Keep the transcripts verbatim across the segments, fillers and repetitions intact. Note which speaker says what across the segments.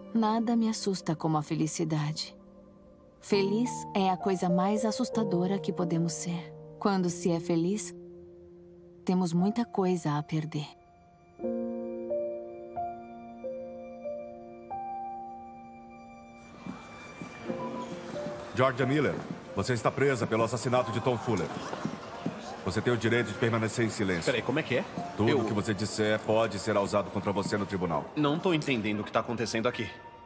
Speaker 1: Nada me assusta como a felicidade. Feliz é a coisa mais assustadora que podemos ser. Quando se é feliz, temos muita coisa a perder.
Speaker 2: Georgia Miller, você está presa pelo assassinato de Tom Fuller. Você tem o direito de permanecer em silêncio.
Speaker 3: Peraí, como é que é?
Speaker 2: Tudo
Speaker 3: Eu...
Speaker 2: que você disser pode ser usado contra você no tribunal.
Speaker 3: Não tô entendendo o que tá acontecendo aqui.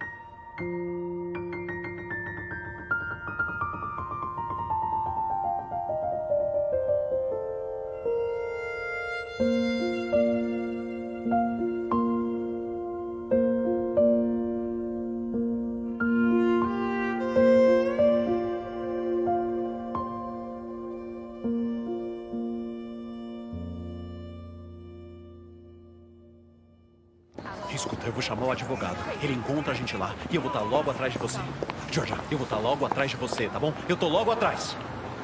Speaker 3: Escuta, eu vou chamar o advogado. Ele encontra a gente lá e eu vou estar logo atrás de você. Georgia, eu vou estar logo atrás de você, tá bom? Eu tô logo atrás.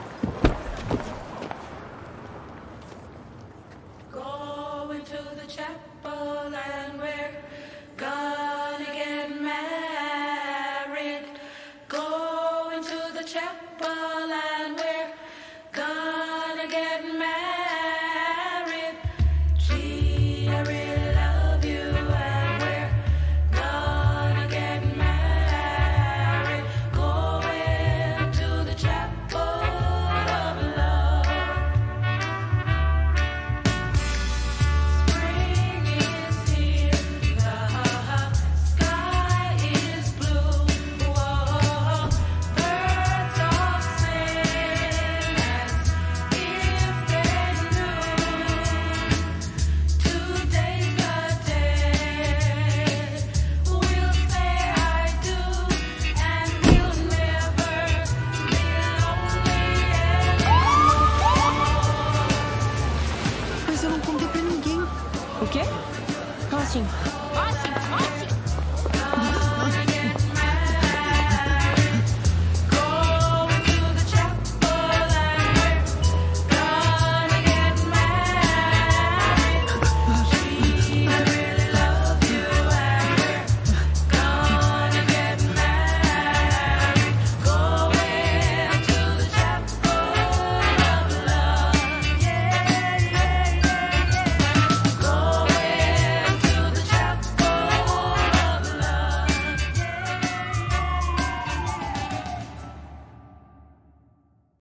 Speaker 4: Going to the chapel and we're gonna get married. Going to the chapel and we're gonna get married. Gee, I really love you and we're gonna get married. Going to the chapel of love. Spring is here, the sky is blue. Whoa, birds all sing as if they knew. Today's the day we'll say I do, and we'll never be lonely anymore.
Speaker 5: Mas eu não contei pra ninguém.
Speaker 1: O quê? Austin,
Speaker 5: Austin, Austin!